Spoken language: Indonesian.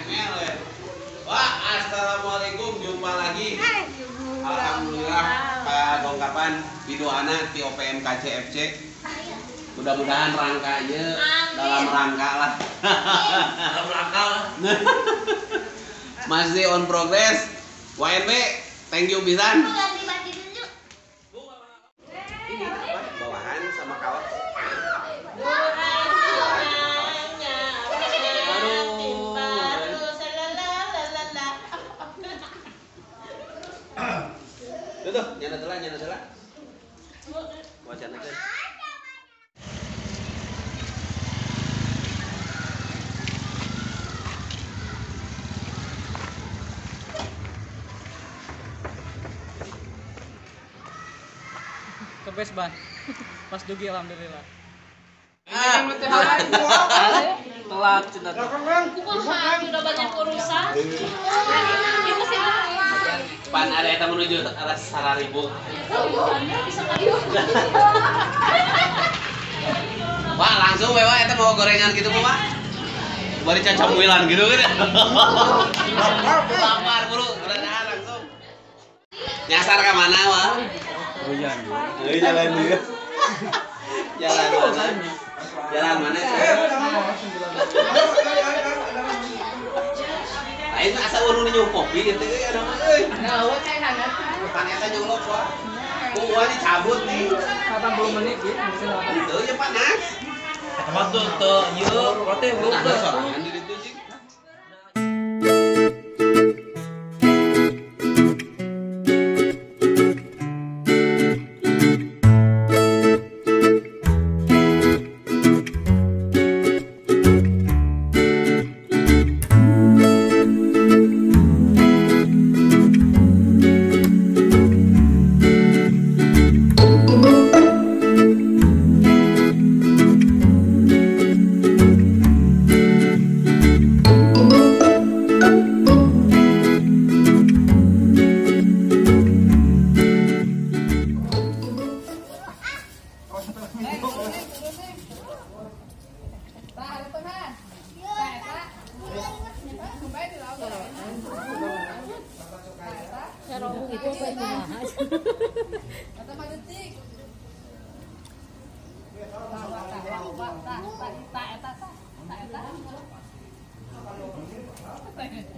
ML ya. Wah, assalamualaikum, jumpa lagi. Alhamdulillah, kapan video anak di OPM KCFC. Mudah-mudahan rangkanya dalam rangka lah. Dalam rangka lah. Masih on progress. WNB, thank you pisan. Ini apa? Bawahan sama kawan. Tuh, nyana dela. Wacana teh. Kebes ban. Pas dugi alhamdulillah. Telat sudah. Kumaha udah banyak urusan. Itu sih Pan ada eta menuju arah Sararibu. bisa kali. Pak langsung we eta mau gorengan gitu Pak. Bari cacamuilan gitu kan. Lapar buru, langsung. Nyasar ke mana, Wak? Hujan. Jalan dia. Jalan mana? Jalan mana? Lain asa ulun nyu kopi gitu ya nama euy. Nah, kayak hangat. Pan eta nyolok Wak. Ku dicabut nih. 80 menit gitu, bisa dapat. Itu ya panas. Teman tuh yuk, rote belum. Ada sorangan di ditu sih. Tak